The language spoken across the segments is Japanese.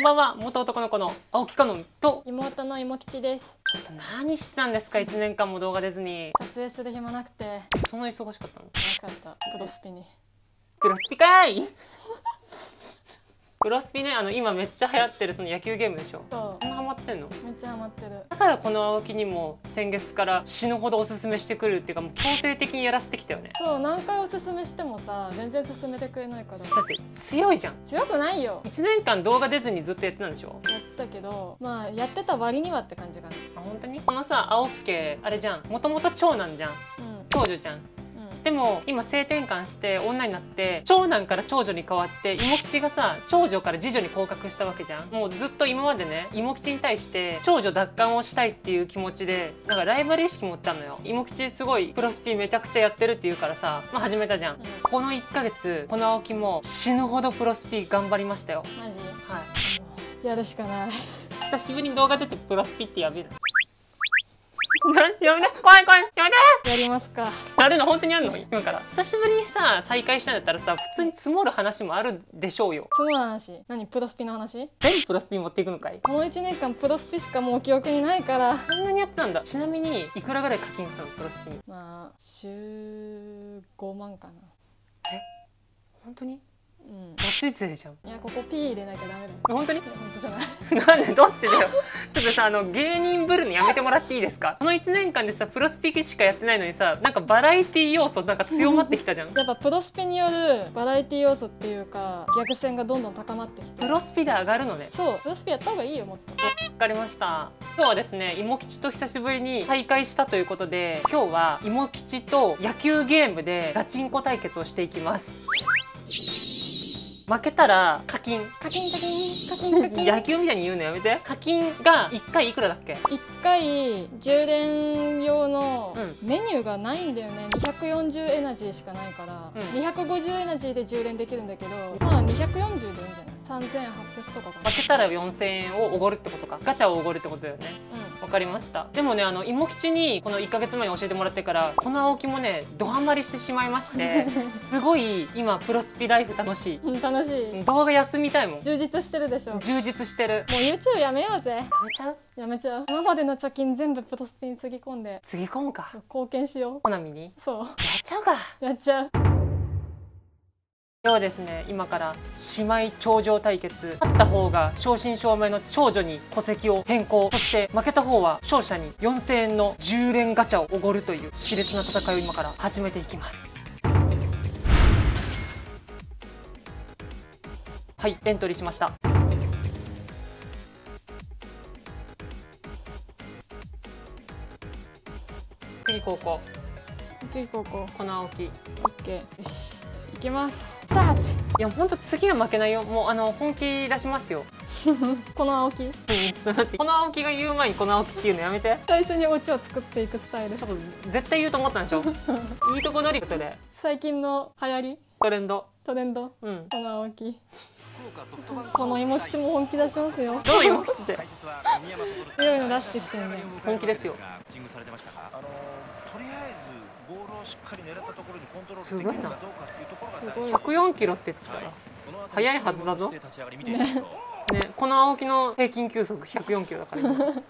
ばんは。元男の子の青木かのんと妹の妹吉です。 ちょっと何してたんですか？1年間も動画出ずに。 撮影する暇なくてそんな忙しかったの？ 楽しかった。プロスピに。 プロスピかいプロスピね、今めっちゃ流行ってるその野球ゲームでしょ。 そそんなハマってんの？ う、めっちゃハマってる。 だからこの青木にも先月から死ぬほどおすすめしてくるっていうか、もう強制的にやらせてきたよね。 そう、何回おすすめしてもさ、全然進めてくれないから。 だって強いじゃん。 強くないよ。 1年間動画出ずにずっとやってたんでしょ？ やったけど、まあやってた割にはって感じかな。 あ、本当に？このさ、青木家あれじゃん、もともと長男じゃん、長女じゃん。でも今性転換して女になって長男から長女に変わって妹吉がさ長女から次女に降格したわけじゃん。もうずっと今までね妹吉に対して長女奪還をしたいっていう気持ちでなんかライバル意識持ったのよ。妹吉すごいプロスピめちゃくちゃやってるって言うからさ、まあ、始めたじゃん。この1ヶ月この青木も死ぬほどプロスピ頑張りましたよ。 マジ？ はい、 やるしかない。 久しぶりに動画出てプロスピってやべえなやめて、怖い怖い、やめて。 やりますか。 やるの本当にやるの？今から久しぶりにさ再会したんだったらさ、普通に積もる話もあるでしょうよ。 その話？何？プロスピの話？ 全部プロスピ持っていくのかい？ この1年間プロスピしかもう記憶にないから。 そんなにやってたんだ。ちなみにいくらぐらい課金したの？プロスピに。 まあ週5万かな。 え、本当に？ うん、 ガチ勢じゃん。 いや、ここ P 入れなきゃダメだよ。 本当に？ 本当じゃない。 なんでどっちだよ。ちょっとさ、芸人ぶるのやめてもらっていいですか？この1年間でさプロスピしかやってないのにさ、なんかバラエティ要素なんか強まってきたじゃん。 やっぱプロスピによるバラエティ要素っていうか逆線がどんどん高まってきて、 プロスピで上がるのね。 そう、プロスピやった方がいいよ、もっと。 わかりました。今日はですね、妹吉と久しぶりに再会したということで、今日は妹吉と野球ゲームでガチンコ対決をしていきます。負けたら課金。 課金課金課金課金。 野球みたいに言うのやめて。課金が1回いくらだっけ 1回充電用のうメニューがないんだよね。240エナジーしかないから、250エナジーで充電できるんだけど、まあ240でいいんじゃない？3800とかかな。 負けたら4000円をおごるってことか。ガチャをおごるってことだよね。わかりました。でもね、妹吉にこの1ヶ月前に教えてもらってからこの青木もねドハマりしてしまいましてすごい今プロスピライフ楽しい。 楽しい。 動画休みたいもん。 充実してるでしょ。 充実してる。 もう YouTube やめようぜ。 やめちゃう？ やめちゃう。今までの貯金全部プロスピにつぎ込んでつぎ込むか。 貢献しよう。 コナミにそうやっちゃうか。 やっちゃう。 ではですね、今から姉妹頂上対決。勝った方が正真正銘の長女に戸籍を変更、そして負けた方は勝者に4000円の10連ガチャをおごるという熾烈な戦いを今から始めていきます。はい、エントリーしました。次高校。 次ここ。 この青木。 オッケー。よし。いきます。スタート。 いや本当次は負けないよ。もう本気出しますよ。 この青木。 ちょっと待って。この青木が言う前にこの青木っていうのやめて。 最初にオチを作っていくスタイル。 ちょっと絶対言うと思ったんでしょ。いいとこ取りそれ。 最近の流行り。 トレンド。 トレンド。 うん。 この青木。この妹吉も本気出しますよ。 どう妹吉で。 強いの出してきてるね。 本気ですよ。すごいな。104キロって言ってたら速いはずだぞ。ね、この青木の平均球速104キロだから。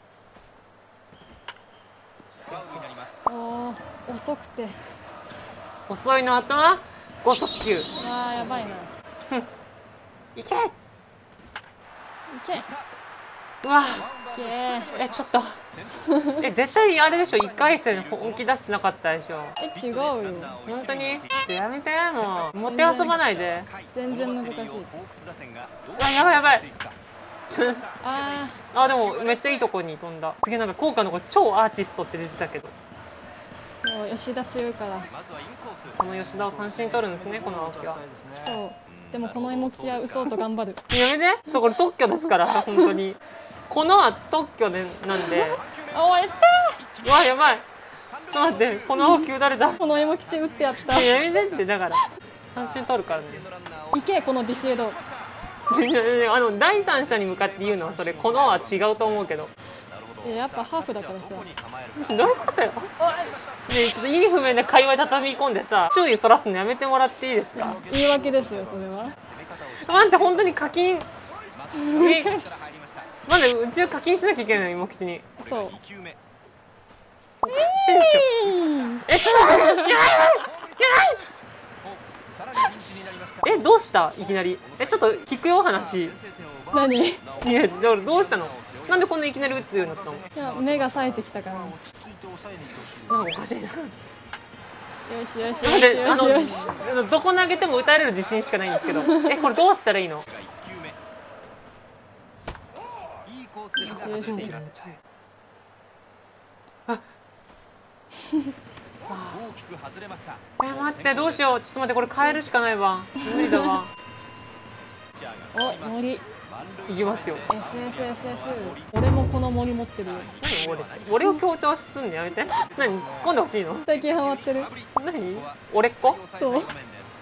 おー、遅くて。 遅いの後は剛速球。 あー、やばいな。 いけ。 いけ。 うわ。ちょっと絶対あれでしょ。1回戦本気出してなかったでしょ。 違うよ。 本当に？やめて。もう持って遊ばないで。 全然難しい。 やばいやばい。 あでもめっちゃいいとこに飛んだ。次なんか効果の子超アーティストって出てたけど。 そう、吉田強いから。 この吉田を三振取るんですね、この青木は。 そう。でもこの妹吉は打とうと頑張る。 やめて。これ特許ですから本当に。このは特許でなんで。 おい、 うわやばい。ちょっと待って、この青木打たれた。 この妹吉打ってやった。 やめてって。だから三振取るからね。 いけ、このビシエド。 第三者に向かって言うのはそれ、このは違うと思うけど。 やっぱハーフだからさ。 どういうことよ。ねえ、ちょっと意味不明な会話畳み込んでさ、注意そらすのやめてもらっていいですか？ 言い訳ですよ、それは。 待って、本当に課金まだうちは課金しなきゃいけないの芋吉に。 そう。 おかしいでしょ。ちょっと待って、やばい。どうしたいきなり。ちょっと聞くよ話。 何？ いや、どうしたの？なんでこんないきなり打つようになったの？ いや、目が冴えてきたから。 なんかおかしいな。 よしよしよしよしよし。 どこ投げても打たれる自信しかないんですけど。これどうしたらいいの？よしよし。待って、どうしよう。ちょっと待って、これ変えるしかないわ。無理だわ。 お、森。 いきますよ。 SSSS。俺もこの森持ってるよ。 何俺を強調すんのやめて。何突っ込んでほしいの？ 最近ハマってる。 何？俺っ子？ そう。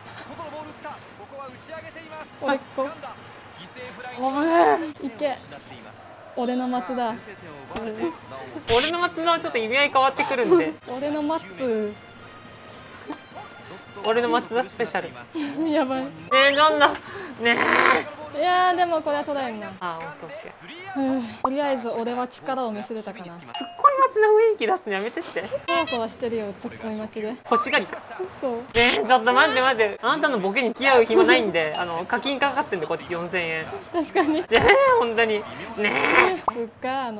俺っ子。 ごめん。 いけ。俺の松だ。 俺の松田はちょっと意味合い変わってくるんで。 俺の松。 俺の松田スペシャル。 やばい。 ねえ、ジョンだ。ねえ。いやでもこれは取られんな。 あ、オッケーオッケー。とりあえず俺は力を見せれたかな。 ツッコミ待ちの雰囲気出すのやめてって。 そわそわしてるよ、ツッコミ待ちで。 欲しがりか。 そう。 ちょっと待って待って。あなたのボケに付き合う暇ないんで、課金かかってんでこっち4000円。 確かに。 本当に。ねえ。そっか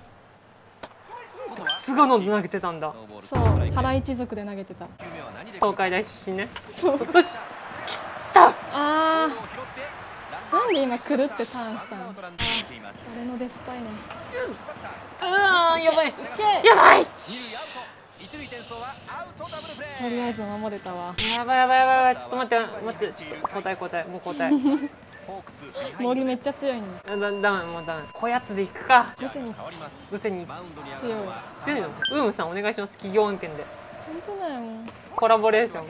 菅野で投げてたんだ。 そう、原一族で投げてた。 東海大出身ね。 そう。よし。切った。なんで今くるってターンしたの？俺のデスパイね。 やばい。 いけ。 やばい。 とりあえず守れたわ。 やばいやばいやばい。ちょっと待ってちょっと交代もう交代。 森めっちゃ強いの。 ダメもうダメ。こやつでいくか。 ブセニ強いの。ウームさんお願いします。企業案件で。 本当だよ。 コラボレーション。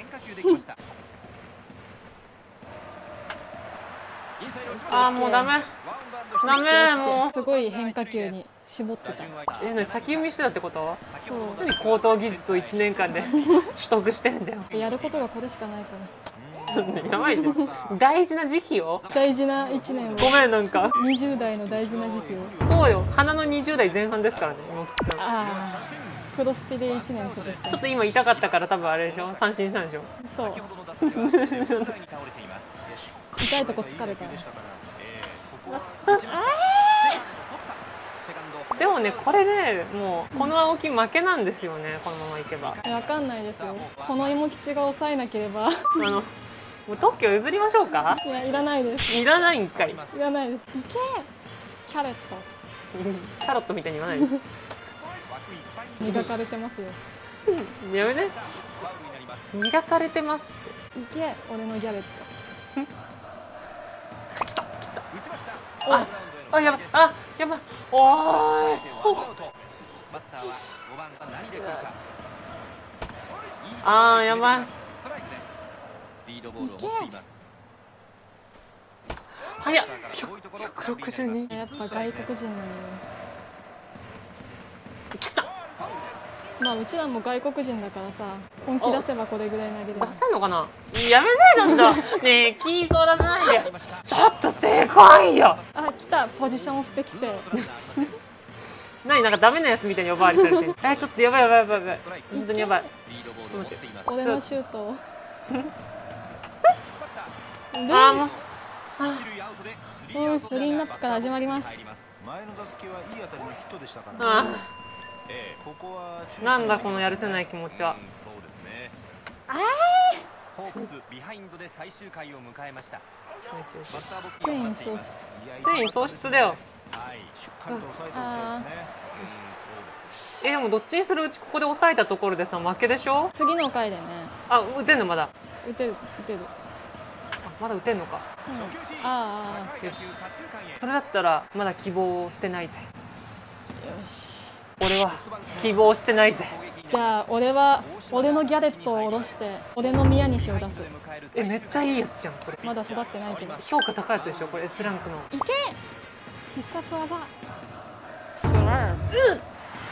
もうダメもう。 すごい変化球に絞ってた。 先読みしてたってこと？ そう。 何高等技術を1年間で取得してんだよ。 やることがこれしかないから。 やばいじゃん。大事な時期よ。 大事な1年を。 ごめんなんか。 20代の大事な時期を。 そうよ。花の20代前半ですからね、芋吉さん。 クロスピで1年過ごした。 ちょっと今痛かったから多分あれでしょ。三振したんでしょ。 そう。痛いとこ疲れた。 でもね、これでもうこの青木負けなんですよね。このままいけば。 わかんないですよ。この芋吉が抑えなければ。 もう特許譲りましょうか。 いや、いらないです。 いらないんかい。 いらないです。いけ。キャレット。 キャロットみたいに言わないで。 磨かれてますよ。 やめね。磨かれてますって。 いけ、俺のギャレット。 来た。やばい。やばい。おーい。やばい。早っ。162。 やっぱ外国人なのよ。 来た。 まあうちらも外国人だからさ、本気出せばこれぐらい投げれる。 出せんのかな。やめないちょっと。ねえ、気そう出さないで。ちょっと正解よ。 来た。ポジション不適正。 なんかダメなやつみたいに呼ばわりされてる。ちょっとやばい。本当にやばい。ちょっと待って。 俺のシュート。 もう。 クリーンナップから始まります。 前の打席はいい当たりのヒットでしたからね。 なんだこのやるせない気持ちは。 ホークスビハインドで最終回を迎えました。 繊維喪失。 繊維喪失だよ。でもどっちにするうちここで抑えたところでさ負けでしょ。 次の回でね。 打てんのまだ。 打てる。 まだ打てんのか。よし。それだったらまだ希望を捨てないぜ。 よし。 俺は希望を捨てないぜ。 じゃあ俺は俺のギャレットを下ろして俺の宮西を出す。 めっちゃいいやつじゃんそれ。 まだ育ってないけど評価高いやつでしょこれ。 S ランクの。 いけ。必殺技。スラーブ。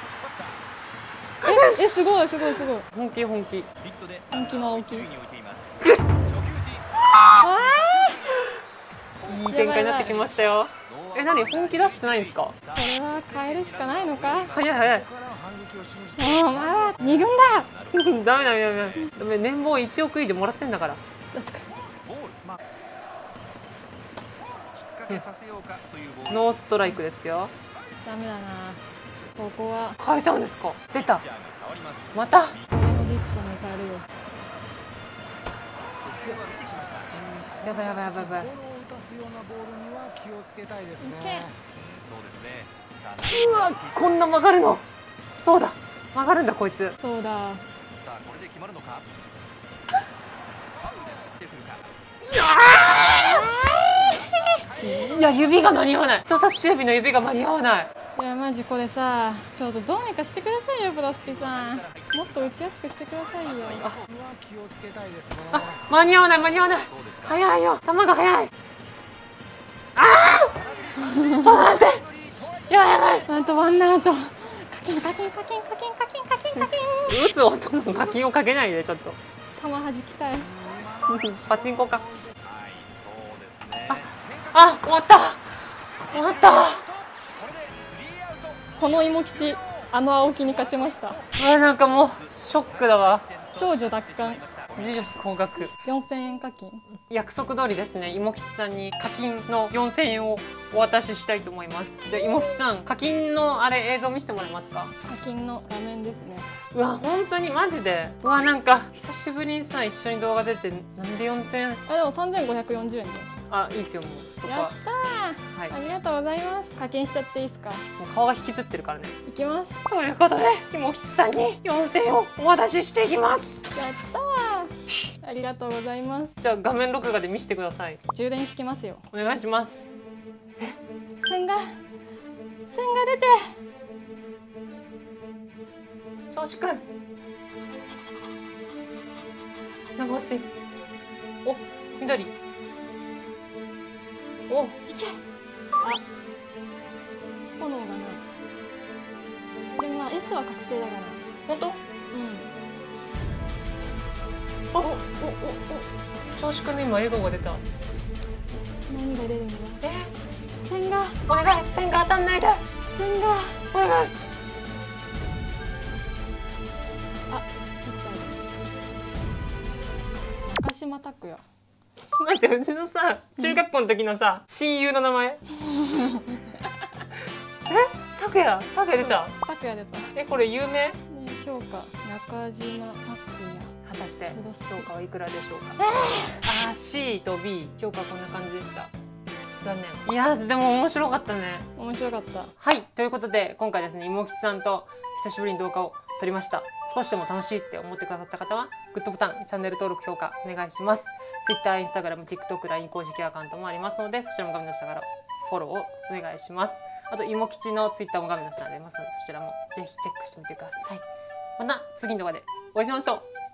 すごい。 本気。 本気の青木。 いい展開になってきましたよ。 え、何本気出してないんですか？ これは変えるしかないのか。 早い早い。 もうお前は2軍だ。 ダメダメダメダメ。年俸1億以上もらってんだから。 確かノーストライクですよ。 ダメだな。ここは変えちゃうんですか？出た。また。 俺のディクソンに変えるよ。 やばいやばいやばいやばい。うわ、こんな曲がるの。そうだ、曲がるんだこいつ。 そうだ。 いや、指が間に合わない。人差し指の指が間に合わない。 いやマジこれさ、ちょっとどうにかしてくださいよプロスピさん。もっと打ちやすくしてくださいよ。 あ、間に合わない間に合わない。早いよ、球が速い。ああそうなんて。やばいやばい。 あとワンアウト。カキンカキンカキンカキンカキンカキンカキン。 打つ音の課金をかけないでちょっと。 球弾きたい。 パチンコか。あ、終わった。終わった。 この芋吉、あの青木に勝ちました。 なんかもうショックだわ。 長女奪還。 次女高額。 4000円課金。 約束通りですね、芋吉さんに課金の4000円をお渡ししたいと思います。じゃあ芋吉さん、課金のあれ映像見せてもらえますか？ 課金の画面ですね。 うわ、本当にマジで。うわ、なんか久しぶりにさ一緒に動画出て、なんで4000円。 あ、でも3540円で。 あ、いいっすよ、もうそこは。 やったー、はい、ありがとうございます。課金しちゃっていいですか？ もう顔が引きつってるからね。 いきます。 ということで芋吉さんに4000円をお渡ししていきます。 やったー、ありがとうございます。 じゃあ画面録画で見せてください。 充電式ますよ。 お願いします。 線が出て。 調子くん。なんか欲しい。お、緑。お、 いけ。あ、炎がない。でもまあ S は確定だから。 本当？ うん。 調子くんの今笑顔が出た。 何が出るんだ？線が。 お願い、線が当たんないで。 線が。 お願い。 あ、中島拓也。 待って、うちのさ、中学校の時のさ、親友の名前。拓也出た。 拓也出た。 これ有名？ ね、評価中島拓也。 果たして評価はいくらでしょうか？あ、C と B 評価こんな感じでした。残念。いやでも面白かったね。 面白かった。はい、 ということで今回ですね、芋吉さんと久しぶりに動画を撮りました。少しでも楽しいって思ってくださった方はグッドボタン、チャンネル登録、評価お願いします。Twitter、Instagram、TikTok、LINE 公式アカウントもありますので、そちらも画面の下からフォローをお願いします。あと芋吉の Twitter も画面の下にありますので、そちらもぜひチェックしてみてください。また次の動画でお会いしましょう。